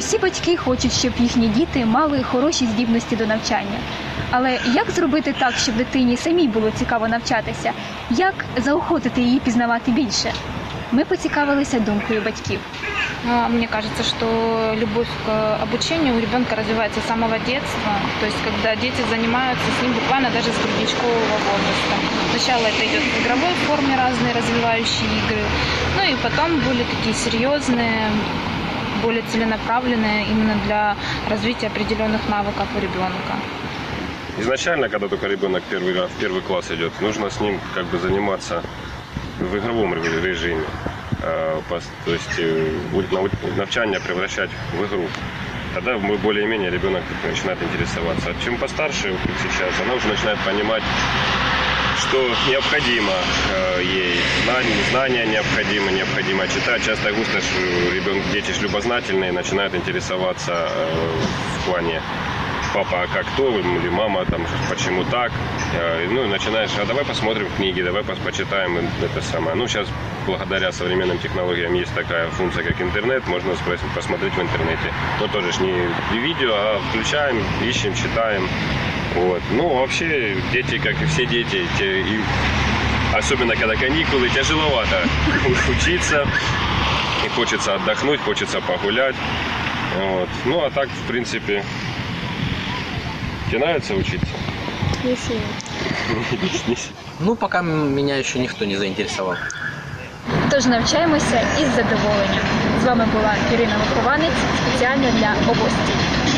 Усі батьки хочуть, щоб їхні діти мали хороші здібності до навчання. Але як зробити так, щоб дитині самій було цікаво навчатися? Як заохотити її пізнавати більше? Ми поцікавилися думкою батьків. Мне кажется, что любовь к обучению у ребенка развивается с самого детства. То есть, когда дети занимаются с ним буквально даже с грудничкового возраста. Сначала это идет в игровой форме, разные развивающие игры. Ну и потом более такие серьезные, более целенаправленные именно для развития определенных навыков у ребенка. Изначально, когда только ребенок в первый класс идет, нужно с ним как бы заниматься в игровом режиме. То есть навчание превращать в игру. Тогда более-менее ребенок начинает интересоваться. А чем постарше, как сейчас, она уже начинает понимать, что необходимо ей. Знания необходимо читать. Часто густо дети любознательные начинают интересоваться в плане папа, а как то, или мама, там, почему так. Ну, и начинаешь, а давай посмотрим книги, давай почитаем это самое. Ну, сейчас, благодаря современным технологиям, есть такая функция, как интернет, можно посмотреть в интернете. Но тоже не видео, а включаем, ищем, читаем. Вот. Ну, вообще, дети, как и все дети, особенно когда каникулы, тяжеловато учиться. И хочется отдохнуть, хочется погулять. Вот. Ну, а так, в принципе... Тебе нравится учиться? Не сильно. Ну, пока меня еще никто не заинтересовал. Тож навчаємося із задоволенням. З вами була Ірина Вихованець спеціально для Обостій.